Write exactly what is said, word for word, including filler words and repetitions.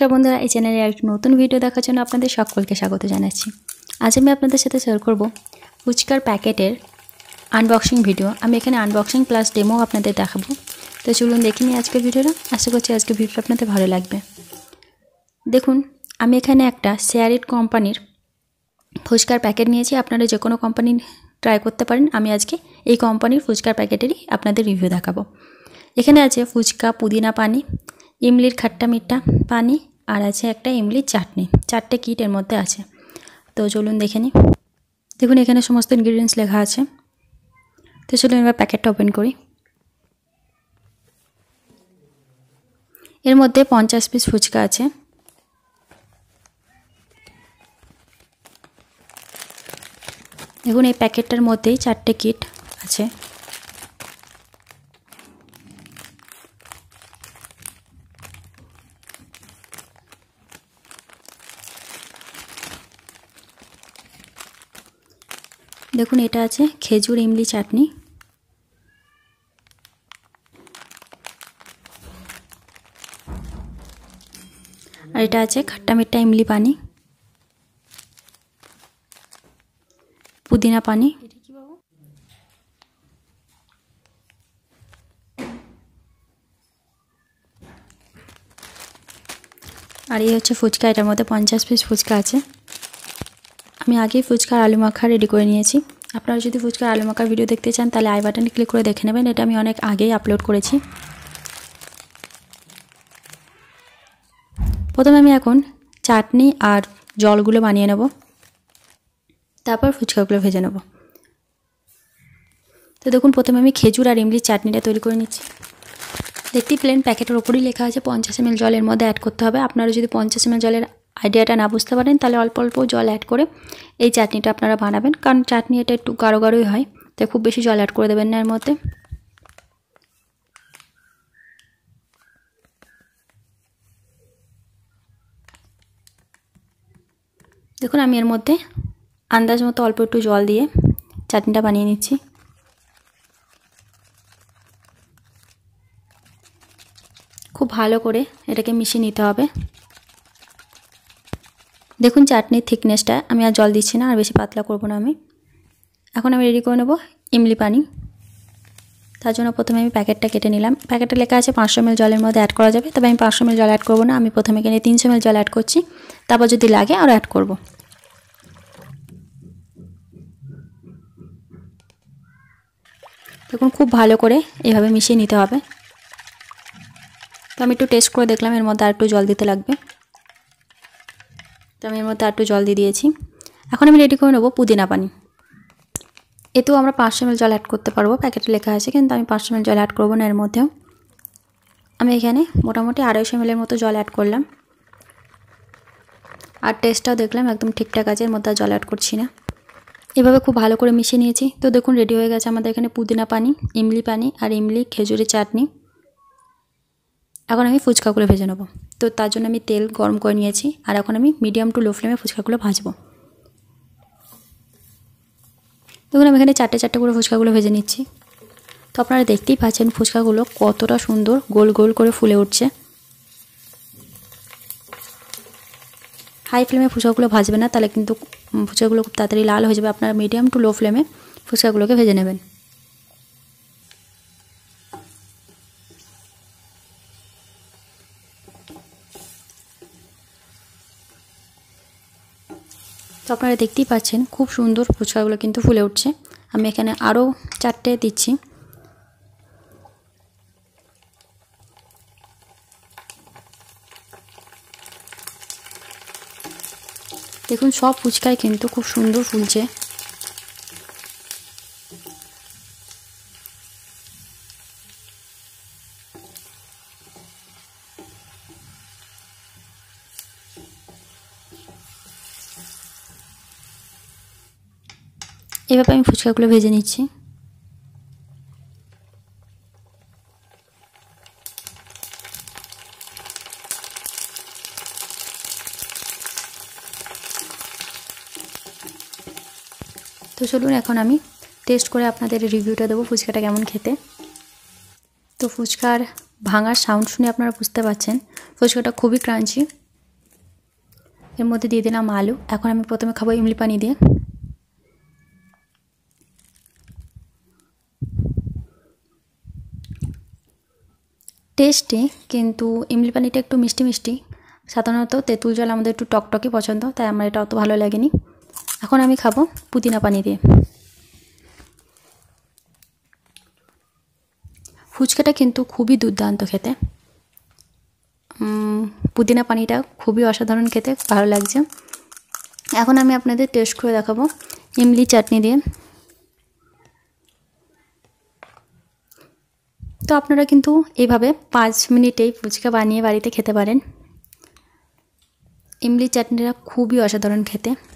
নমস্কার বন্ধুরা, এই চ্যানেলে আরেকটি নতুন ভিডিও দেখার জন্য আপনাদের সকলকে স্বাগত জানাচ্ছি। আজ আমি আপনাদের সাথে শেয়ার করব ফুচকার প্যাকেটের আনবক্সিং ভিডিও। আমি এখানে আনবক্সিং প্লাস ডেমো আপনাদের দেখাবো। তো চলুন দেখে নিই আজকের ভিডিওটা। আশা করছি আজকের ভিডিওটা আপনাদের ভালো লাগবে। দেখুন, আমি এখানে একটা শেয়ারিট কোম্পানির ফুচকার প্যাকেট নিয়েছি। আপনারা যে কোনো কোম্পানি ট্রাই করতে পারেন। আমি আজকে এই কোম্পানির ফুচকার প্যাকেটেরই আপনাদের রিভিউ দেখাবো। এখানে আছে ফুচকা পুদিনা পানি, ইমলির খাট্টা মিঠা পানি, আর আছে একটা ইমলির চাটনি। চারটে কিট এর মধ্যে আছে। তো চলুন দেখে নিই। দেখুন, এখানে সমস্ত ইনগ্রিডিয়েন্টস লেখা আছে। তো চলুন এবার প্যাকেটটা ওপেন করি। এর মধ্যে পঞ্চাশ পিস ফুচকা আছে। দেখুন, এই প্যাকেটটার মধ্যেই চারটে কিট আছে। দেখুন, এটা আছে খেজুর ইমলি চাটনি, আর এটা আছে খাট্টা মিঠা ইমলি পানি, পুদিনা পানি, আর এই হচ্ছে ফুচকা। এটার মধ্যে পঞ্চাশ পিস ফুচকা আছে। আমি আগেই ফুচকার আলু মাখা রেডি করে নিয়েছি। আপনারা যদি ফুচকার আলু মাখার ভিডিও দেখতে চান তাহলে আই বাটনে ক্লিক করে দেখে নেবেন। এটা আমি অনেক আগেই আপলোড করেছি। প্রথমে আমি এখন চাটনি আর জলগুলো বানিয়ে নেব, তারপর ফুচকাগুলো ভেজে নেব। তো দেখুন, প্রথমে আমি খেজুর আর ইমলির চাটনিটা তৈরি করে নিচ্ছি। দেখতেই প্লেন প্যাকেটের ওপরেই লেখা আছে পঞ্চাশ এম এল জলের মধ্যে অ্যাড করতে হবে। আপনারা যদি পঞ্চাশ এম এল জলের আইডিয়াটা না বুঝতে পারেন তাহলে অল্প অল্প জল অ্যাড করে এই চাটনিটা আপনারা বানাবেন, কারণ চাটনি এটা একটু গাঢ় গাঢ়ই হয়, তাই খুব বেশি জল অ্যাড করে দেবেন না এর মধ্যে। দেখুন, আমি এর মধ্যে আন্দাজ মতো অল্প একটু জল দিয়ে চাটনিটা বানিয়ে নিচ্ছি। খুব ভালো করে এটাকে মিশিয়ে নিতে হবে। দেখুন, চাটনির থিকনেসটা আমি আর জল দিচ্ছি না, আর বেশি পাতলা করব না আমি। এখন আমি রেডি করে নেব ইমলি পানি। তার জন্য প্রথমে আমি প্যাকেটটা কেটে নিলাম। প্যাকেটে লেখা আছে পাঁচশো এম এল জলের মধ্যে অ্যাড করা যাবে, তবে আমি পাঁচশো এম এল জল অ্যাড করবো না। আমি প্রথমে এখানে তিনশো এম এল জল অ্যাড করছি, তারপর যদি লাগে আরও অ্যাড করব। দেখুন, খুব ভালো করে এভাবে মিশিয়ে নিতে হবে। তো আমি একটু টেস্ট করে দেখলাম, এর মধ্যে আর একটু জল দিতে লাগবে। তো আমি এর মধ্যে আর একটু জল দিয়ে দিয়েছি। এখন আমি রেডি করে নেবো পুদিনা পানি। এতেও আমরা পাঁচশো এম এল জল অ্যাড করতে পারবো, প্যাকেটে লেখা আছে, কিন্তু আমি পাঁচশো এম এল জল অ্যাড করবো না এর মধ্যেও। আমি এখানে মোটামুটি আড়াইশো এম এলের মতো জল অ্যাড করলাম। আর টেস্টটাও দেখলাম একদম ঠিকঠাক আছে, এর মধ্যে আর জল অ্যাড করছি না। এভাবে খুব ভালো করে মিশিয়ে নিয়েছি। তো দেখুন, রেডি হয়ে গেছে আমাদের এখানে পুদিনা পানি, ইমলি পানি আর ইমলি খেজুরি চাটনি। এখন আমি ফুচকাগুলো ভেজে নেব। তো তার জন্য আমি তেল গরম করে নিয়েছি, আর এখন আমি মিডিয়াম টু লো ফ্লেমে ফুচকাগুলো ভাজবো। দেখুন, আমি এখানে চারটে চারটে করে ফুচকাগুলো ভেজে নিচ্ছি। তো আপনারা দেখতেই পাচ্ছেন ফুচকাগুলো কতটা সুন্দর গোল গোল করে ফুলে উঠছে। হাই ফ্লেমে ফুচকাগুলো ভাজবে না, তাহলে কিন্তু ফুচকাগুলো খুব তাড়াতাড়ি লাল হয়ে যাবে। আপনারা মিডিয়াম টু লো ফ্লেমে ফুচকাগুলোকে ভেজে নেবেন। তো আপনারা দেখতেই পাচ্ছেন খুব সুন্দর ফুচকাগুলো কিন্তু ফুলে উঠছে। আমি এখানে আরও চারটে দিচ্ছি। দেখুন, সব ফুচকাই কিন্তু খুব সুন্দর ফুলছে। এভাবে আমি ফুচকাগুলো ভেজে নিচ্ছি। তো চলুন এখন আমি টেস্ট করে আপনাদের রিভিউটা দেবো ফুচকাটা কেমন খেতে। তো ফুচকার ভাঙার সাউন্ড শুনে আপনারা বুঝতে পারছেন ফুচকাটা খুবই ক্রাঞ্চি এর মধ্যে দিয়ে দিলাম আলু। এখন আমি প্রথমে খাবো ইমলি পানি দিয়ে। টেস্টি, কিন্তু ইমলি পানিটা একটু মিষ্টি মিষ্টি। সাধারণত তেঁতুল জল আমাদের একটু টকটকে পছন্দ, তাই আমার এটা অত ভালো লাগেনি। এখন আমি খাবো পুদিনা পানি দিয়ে। ফুচকাটা কিন্তু খুবই দুর্দান্ত খেতে। পুদিনা পানিটা খুবই অসাধারণ খেতে, ভালো লাগছে। এখন আমি আপনাদের টেস্ট করে দেখাবো ইমলি চাটনি দিয়ে। তো আপনারা কিন্তু এইভাবে পাঁচ মিনিটেই ফুচকা বানিয়ে বাড়িতে খেতে পারেন। ইমলি চাটনিটা খুবই অসাধারণ খেতে।